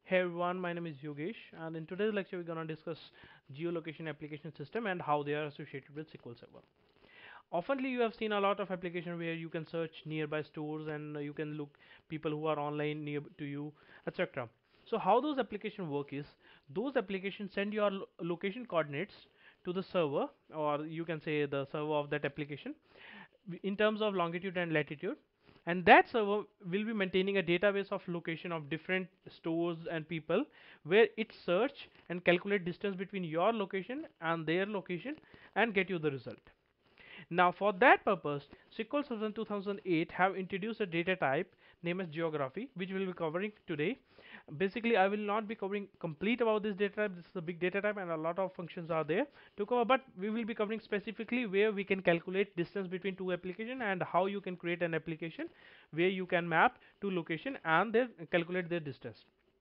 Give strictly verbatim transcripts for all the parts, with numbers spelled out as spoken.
Hey everyone, my name is Yogesh, and in today's lecture we're gonna discuss geolocation application system and how they are associated with S Q L Server. Oftenly you have seen a lot of application where you can search nearby stores and uh, you can look people who are online near to you, et cetera. So how those applications work is those applications send your lo location coordinates to the server, or you can say the server of that application, in terms of longitude and latitude, and that server will be maintaining a database of location of different stores and people, where it search and calculate distance between your location and their location and get you the result. Now for that purpose, S Q L Server two thousand eight have introduced a data type named as geography, which we will be covering today. Basically, I will not be covering complete about this data type. This is a big data type and a lot of functions are there to cover, but we will be covering specifically where we can calculate distance between two applications and how you can create an application where you can map two location and then calculate their distance.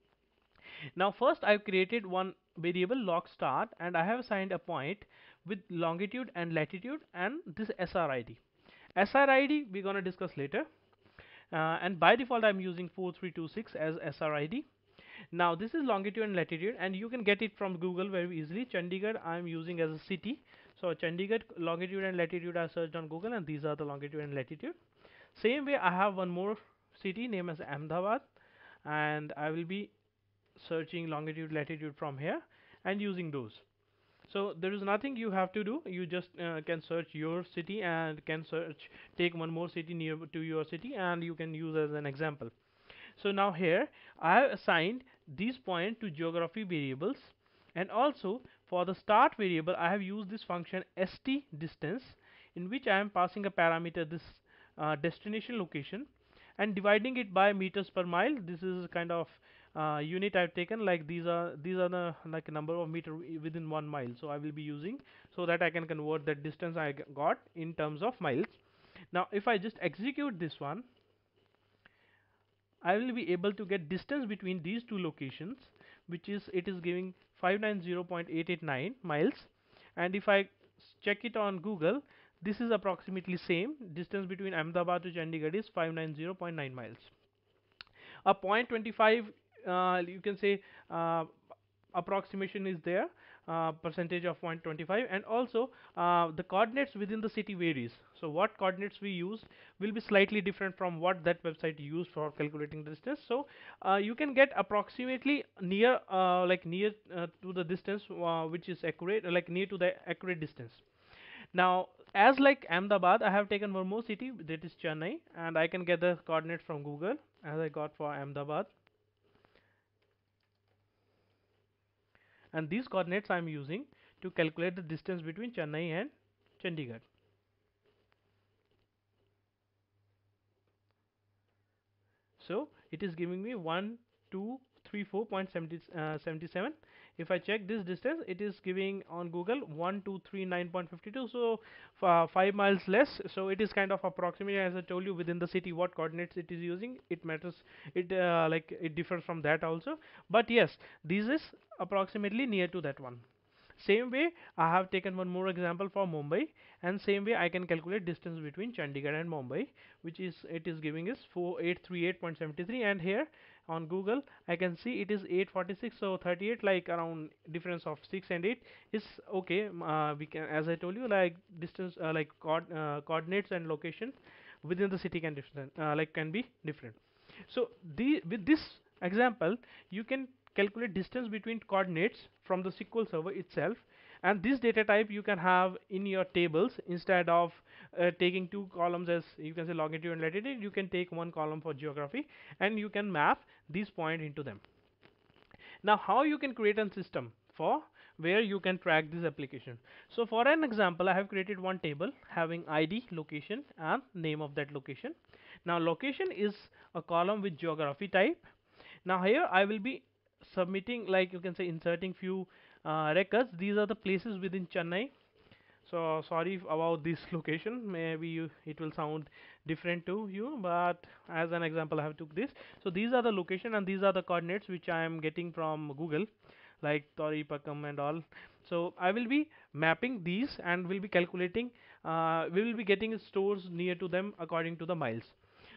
Now first I've created one variable log start, and I have assigned a point with longitude and latitude and this S R I D. S R I D we're gonna discuss later, uh, and by default I'm using four three two six as S R I D. Now this is longitude and latitude, and you can get it from Google very easily. Chandigarh I'm using as a city, so Chandigarh longitude and latitude I searched on Google, and these are the longitude and latitude. Same way I have one more city named as Ahmedabad, and I will be searching longitude latitude from here and using those. So there is nothing you have to do, you just uh, can search your city and can search take one more city near to your city and you can use as an example. So now here I have assigned these point to geography variables, and also for the start variable I have used this function st distance, in which I am passing a parameter this uh, destination location and dividing it by meters per mile. This is kind of uh, unit I've taken, like these are these are the like a number of meter within one mile, so I will be using so that I can convert that distance I got in terms of miles. Now if I just execute this one, I will be able to get distance between these two locations, which is it is giving five ninety point eight eight nine miles, and if I check it on Google, this is approximately same distance between Ahmedabad to Chandigarh is five ninety point nine miles. A point two five, uh, you can say, uh, approximation is there, uh, percentage of zero point two five, and also uh, the coordinates within the city varies. So what coordinates we use will be slightly different from what that website used for calculating the distance. So uh, you can get approximately near uh, like near uh, to the distance uh, which is accurate, like near to the accurate distance. Now as like Ahmedabad, I have taken one more city, that is Chennai, and I can get the coordinates from Google as I got for Ahmedabad, and these coordinates I am using to calculate the distance between Chennai and Chandigarh. So it is giving me one two three four point seven seven. If I check this distance, it is giving on Google one two three nine point five two, so uh, five miles less. So it is kind of approximately, as I told you, within the city what coordinates it is using, it matters, it uh, like it differs from that also, but yes, this is approximately near to that one. Same way I have taken one more example for Mumbai, and same way I can calculate distance between Chandigarh and Mumbai, which is it is giving is four eight three eight point seven three, and here on Google I can see it is eight forty-six, so thirty-eight, like around difference of six and eight is okay. Uh, we can, as I told you, like distance uh, like coord uh, coordinates and location within the city can different uh, like can be different. So the with this example you can calculate distance between coordinates from the S Q L server itself, and this data type you can have in your tables instead of uh, taking two columns, as you can say longitude and latitude. You can take one column for geography and you can map these point into them. Now how you can create a system for where you can track this application. So for an example, I have created one table having I D, location, and name of that location. Now location is a column with geography type. Now here I will be submitting, like you can say inserting few uh, records. These are the places within Chennai. So sorry about this location, maybe you, it will sound different to you, but as an example I have took this. So these are the location and these are the coordinates which I am getting from Google, like Tori Pakam and all. So I will be mapping these and will be calculating, uh, we will be getting stores near to them according to the miles.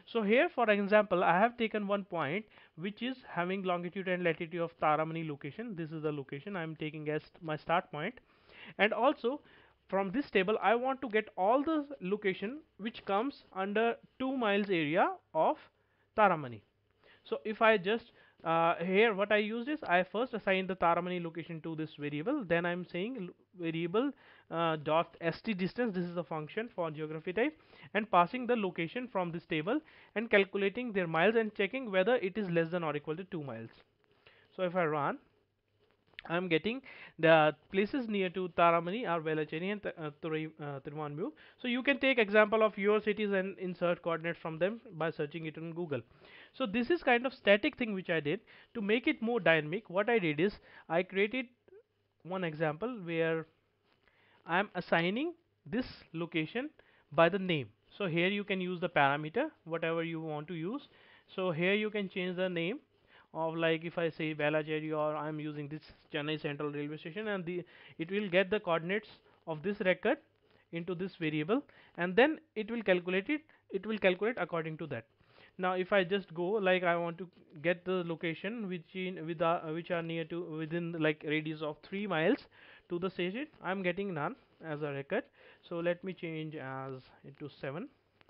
So here for example I have taken one point which is having longitude and latitude of Taramani location. This is the location I am taking as my start point, and also from this table I want to get all the location which comes under two miles area of Taramani. So if I just uh, here what I used is I first assign the Taramani location to this variable, then I'm saying variable uh, dot st distance, this is a function for geography type, and passing the location from this table and calculating their miles and checking whether it is less than or equal to two miles. So if I run, I'm getting the places near to Taramani are Velacheri and uh, uh, Tiruvanmiyur. So you can take example of your cities and insert coordinates from them by searching it on Google. So this is kind of static thing which I did. To make it more dynamic, what I did is I created one example where I am assigning this location by the name. So here you can use the parameter whatever you want to use. So here you can change the name of, like if I say Velacheri, or I'm using this Chennai Central Railway Station, and the it will get the coordinates of this record into this variable, and then it will calculate it it will calculate according to that. Now if I just go, like I want to get the location which in with uh, which are near to within like radius of three miles to the station, I'm getting none as a record. So let me change as into seven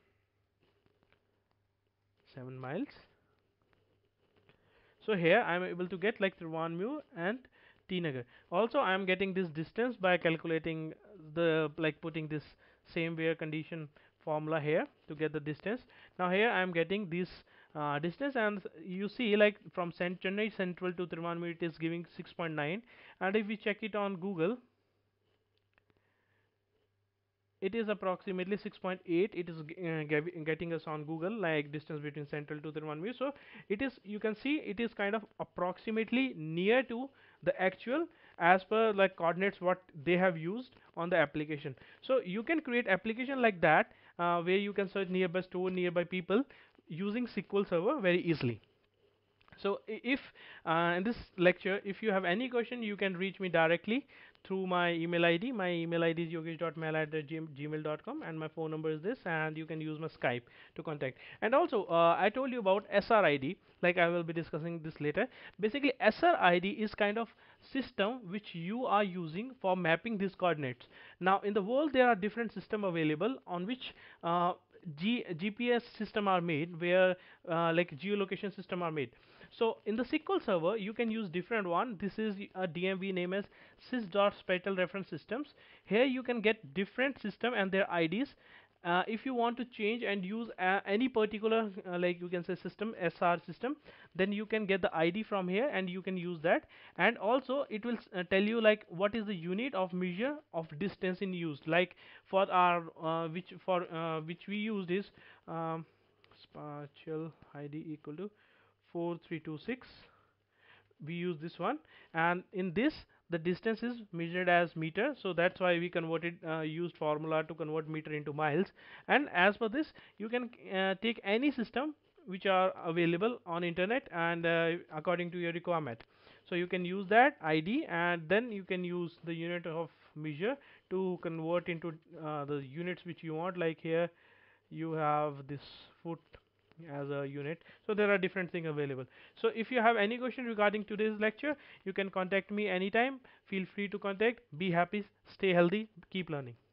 seven miles. So here I am able to get like Tiruvanmiyur and T Nagar. Also I am getting this distance by calculating the, like putting this same where condition formula here to get the distance. Now here I am getting this uh, distance, and you see like from Cent Chennai Central to Tiruvanmiyur it is giving six point nine, and if we check it on Google, it is approximately six point eight. It is uh, getting us on Google, like distance between Central to Tiruvanmiyur. So it is, you can see it is kind of approximately near to the actual as per like coordinates what they have used on the application. So you can create application like that uh, where you can search nearby store, nearby people using S Q L Server very easily. So if uh, in this lecture if you have any question, you can reach me directly through my email I D. My email I D is yogesh dot mail at gmail dot com, and my phone number is this, and you can use my Skype to contact. And also uh, I told you about S R I D, like I will be discussing this later. Basically S R I D is kind of system which you are using for mapping these coordinates. Now in the world there are different system available on which uh, G GPS system are made, where uh, like geolocation system are made. So in the S Q L Server you can use different one. This is a D M V name as sys.spatial reference systems. Here you can get different system and their I Ds. Uh, if you want to change and use uh, any particular uh, like you can say system, S R system, then you can get the I D from here and you can use that. And also it will uh, tell you like what is the unit of measure of distance in use. Like for our uh, which for uh, which we used is um, spatial I D equal to four three two six. We use this one, and in this the distance is measured as meter, so that's why we converted uh, used formula to convert meter into miles. And as for this you can uh, take any system which are available on internet, and uh, according to your requirement, so you can use that I D, and then you can use the unit of measure to convert into uh, the units which you want. Like here you have this foot as a unit, so there are different things available. So if you have any question regarding today's lecture, you can contact me anytime. Feel free to contact. Be happy, stay healthy, keep learning.